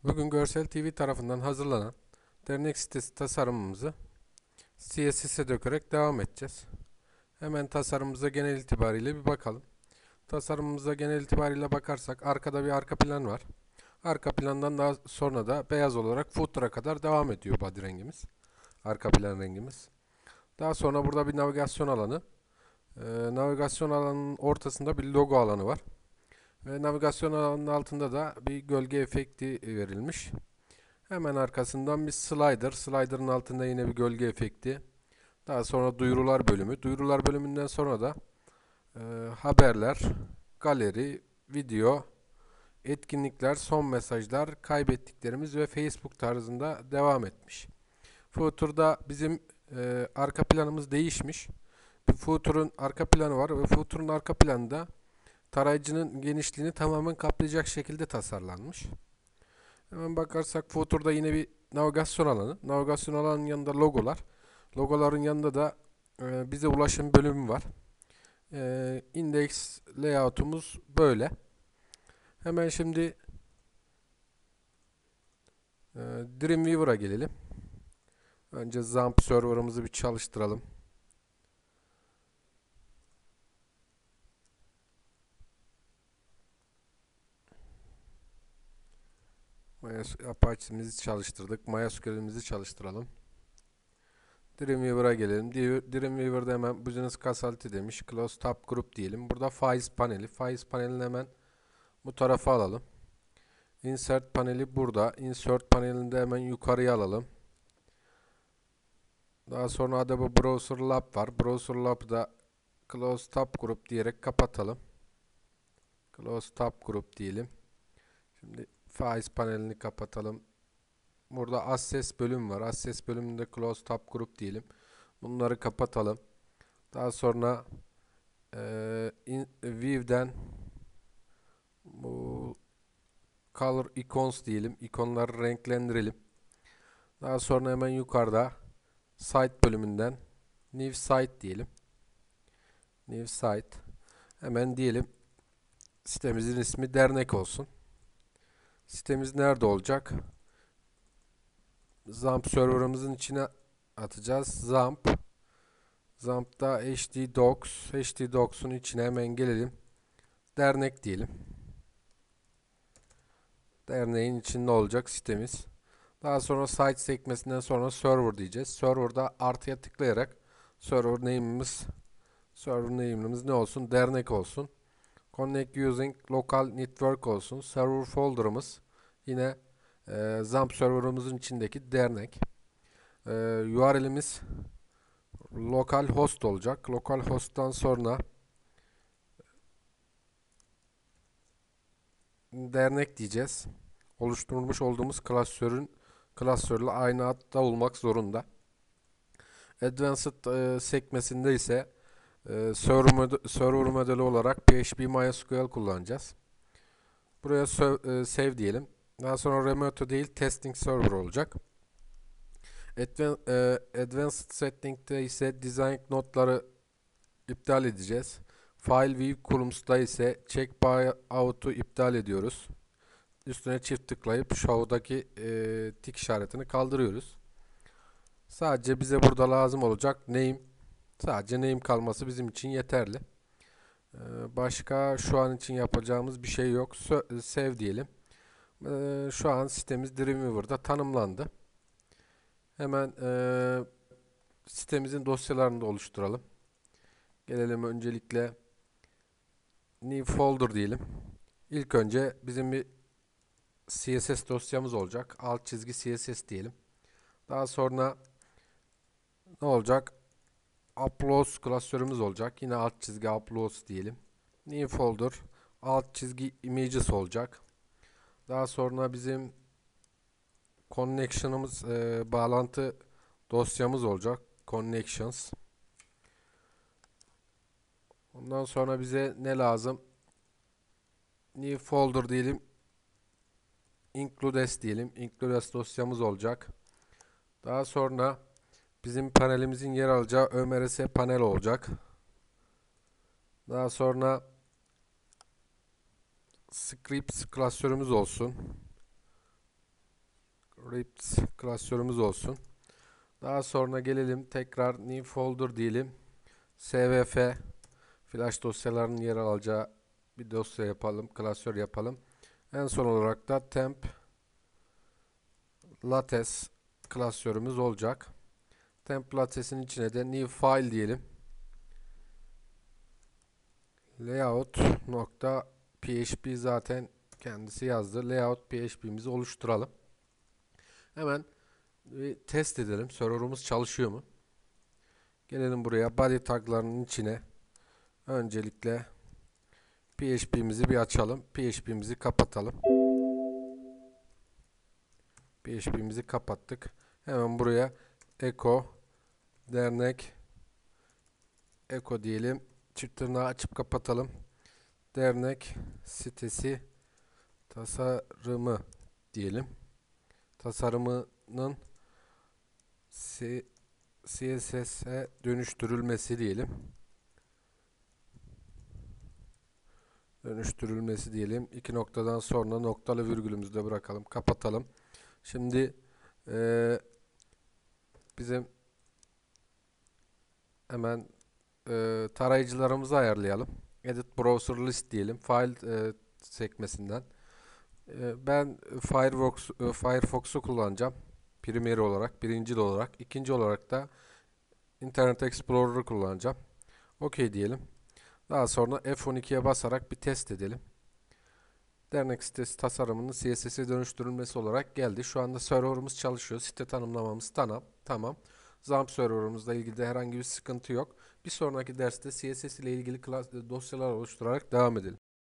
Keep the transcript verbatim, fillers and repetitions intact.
Bugün Görsel T V tarafından hazırlanan dernek sitesi tasarımımızı C S S'e dökerek devam edeceğiz. Hemen tasarımımıza genel itibariyle bir bakalım. Tasarımımıza genel itibariyle bakarsak arkada bir arka plan var. Arka plandan daha sonra da beyaz olarak footer'a kadar devam ediyor body rengimiz. Arka plan rengimiz. Daha sonra burada bir navigasyon alanı. Ee, navigasyon alanının ortasında bir logo alanı var. Ve navigasyon alanının altında da bir gölge efekti verilmiş. Hemen arkasından bir slider. Slider'ın altında yine bir gölge efekti. Daha sonra duyurular bölümü. Duyurular bölümünden sonra da e, haberler, galeri, video, etkinlikler, son mesajlar, kaybettiklerimiz ve Facebook tarzında devam etmiş. Footer'da bizim e, arka planımız değişmiş. Bir Footer'ın arka planı var ve Footer'ın arka planında tarayıcının genişliğini tamamen kaplayacak şekilde tasarlanmış. Hemen bakarsak Footer'da yine bir navigasyon alanı. Navigasyon alanının yanında logolar. Logoların yanında da e, bize ulaşım bölümü var. E, index layout'umuz böyle. Hemen şimdi e, Dreamweaver'a gelelim. Önce XAMPP server'ımızı bir çalıştıralım. Apache'mizi çalıştırdık. MySQL'imizi çalıştıralım. Dreamweaver'a gelelim. Dreamweaver'da hemen Business Consulting demiş. Close Tab Group diyelim. Burada faiz paneli. Faiz panelini hemen bu tarafa alalım. Insert paneli burada. Insert panelini de hemen yukarıya alalım. Daha sonra Adobe Browser Lab var. Browser Lab'da Close Tab Group diyerek kapatalım. Close Tab Group diyelim. Şimdi faiz panelini kapatalım. Burada Access bölüm var. Access bölümünde Close Tab Group diyelim. Bunları kapatalım. Daha sonra e, in, View'den bu Color Icons diyelim. İkonları renklendirelim. Daha sonra hemen yukarıda Site bölümünden New Site diyelim. New Site. Hemen diyelim sitemizin ismi dernek olsun. Sitemiz nerede olacak? XAMPP serverımızın içine atacağız. XAMPP. XAMPP'da H D Docs. H D Docs'un içine hemen gelelim. Dernek diyelim. Derneğin içinde olacak sitemiz. Daha sonra site sekmesinden sonra server diyeceğiz. Server'da artıya tıklayarak server name'imiz server name'imiz ne olsun? Dernek olsun. Connect using local network olsun. Server folder'ımız yine e, XAMPP server'ımızın içindeki dernek. E, U R L'imiz local host olacak. Local host'tan sonra dernek diyeceğiz. Oluşturmuş olduğumuz klasörün klasörle aynı adda olmak zorunda. Advanced e, sekmesinde ise e, server, mod server modeli olarak P H P MySQL kullanacağız. Buraya e, save diyelim. Daha sonra remote değil testing server olacak. Advan e, Advanced setting'de ise design notları iptal edeceğiz. File view columns'da ise check by out'u iptal ediyoruz. Üstüne çift tıklayıp show'daki e, tik işaretini kaldırıyoruz. Sadece bize burada lazım olacak name. Sadece name kalması bizim için yeterli. Ee, başka şu an için yapacağımız bir şey yok. Sö save diyelim. Ee, şu an sitemiz Dreamweaver'da tanımlandı. Hemen e, sitemizin dosyalarını da oluşturalım. Gelelim öncelikle new folder diyelim. İlk önce bizim bir C S S dosyamız olacak. Alt çizgi C S S diyelim. Daha sonra ne olacak? Uploads klasörümüz olacak. Yine alt çizgi uploads diyelim. New folder alt çizgi images olacak. Daha sonra bizim connection'ımız e, bağlantı dosyamız olacak. Connections. Ondan sonra bize ne lazım? New folder diyelim. Includes diyelim. Includes dosyamız olacak. Daha sonra bizim panelimizin yer alacağı Ö M R S panel olacak. Daha sonra scripts klasörümüz olsun. ripped klasörümüz olsun. Daha sonra gelelim tekrar new folder diyelim. S V F flash dosyalarının yer alacağı bir dosya yapalım, klasör yapalım. En son olarak da temp lattes klasörümüz olacak. Temp lattes'in içine de new file diyelim. Layout nokta php zaten kendisi yazdı. Layout php'mizi oluşturalım. Hemen bir test edelim. Server'ımız çalışıyor mu? Gelelim buraya. Body taglarının içine öncelikle P H P'mizi bir açalım. P H P'mizi kapatalım. P H P'mizi kapattık. Hemen buraya echo dernek echo diyelim. Çift tırnağı açıp kapatalım. Dernek sitesi tasarımı diyelim. Tasarımının C S S'e dönüştürülmesi diyelim. Dönüştürülmesi diyelim. İki noktadan sonra noktalı virgülümüzü de bırakalım. Kapatalım. Şimdi e, bizim hemen e, tarayıcılarımızı ayarlayalım. Edit Browser List diyelim. File e, sekmesinden. E, ben Firefox e, Firefox'u kullanacağım. Primary olarak, birinci olarak. İkinci olarak da Internet Explorer'ı kullanacağım. OK diyelim. Daha sonra F on iki'ye basarak bir test edelim. Dernek sitesi tasarımının C S S'e dönüştürülmesi olarak geldi. Şu anda server'ımız çalışıyor. Site tanımlamamız tamam. Tamam. XAMPP server'ımızla ilgili de herhangi bir sıkıntı yok. Bir sonraki derste C S S ile ilgili dosyalar oluşturarak devam edelim.